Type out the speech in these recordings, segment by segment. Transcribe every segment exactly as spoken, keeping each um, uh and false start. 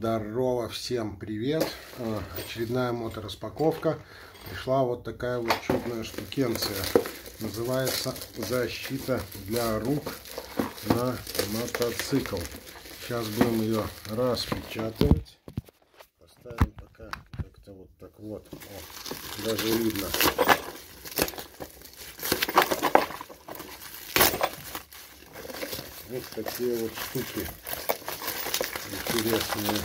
Здорово, всем привет! Очередная мотораспаковка. Пришла вот такая вот чудная штукенция. Называется защита для рук на мотоцикл. Сейчас будем ее распечатывать. Поставим пока как-то вот так вот. О, даже видно. Вот такие вот штуки интересные.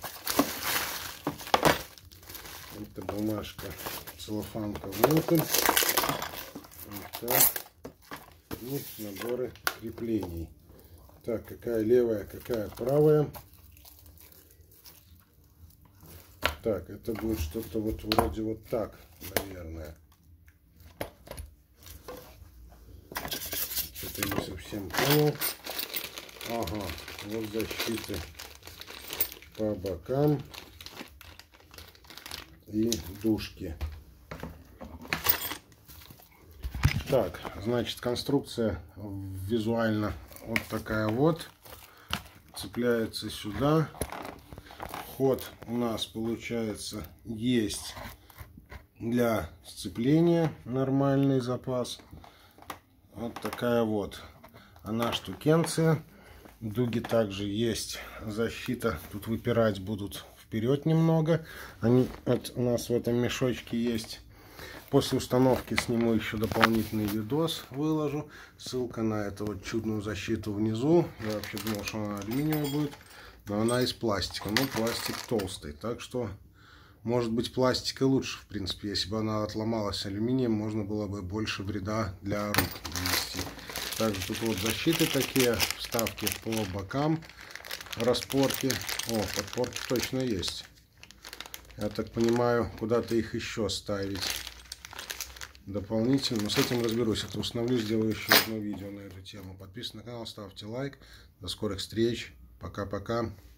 Это бумажка, целлофанка внутрь. Вот так. И наборы креплений. Так, какая левая, какая правая. Так, это будет что-то вот вроде вот так, наверное. Что-то не совсем понял. Ага, вот защиты по бокам и дужки. Так, значит, конструкция визуально вот такая вот. Цепляется сюда. Ход у нас получается есть для сцепления, нормальный запас. Вот такая вот она штукенция. Дуги также есть защита. Тут выпирать будут вперед немного. Они вот у нас в этом мешочке есть. После установки сниму еще дополнительный видос, выложу. Ссылка на эту вот чудную защиту внизу. Я вообще думал, что она алюминиевая будет, но она из пластика. Но пластик толстый, так что может быть пластика лучше, в принципе. Если бы она отломалась алюминием, можно было бы больше вреда для рук нанести. Также тут вот защиты такие, вставки по бокам, распорки. О, подпорки точно есть. Я так понимаю, куда-то их еще ставить дополнительно. Но с этим разберусь. Это установлю, сделаю еще одно видео на эту тему. Подписывайтесь на канал, ставьте лайк. До скорых встреч. Пока-пока.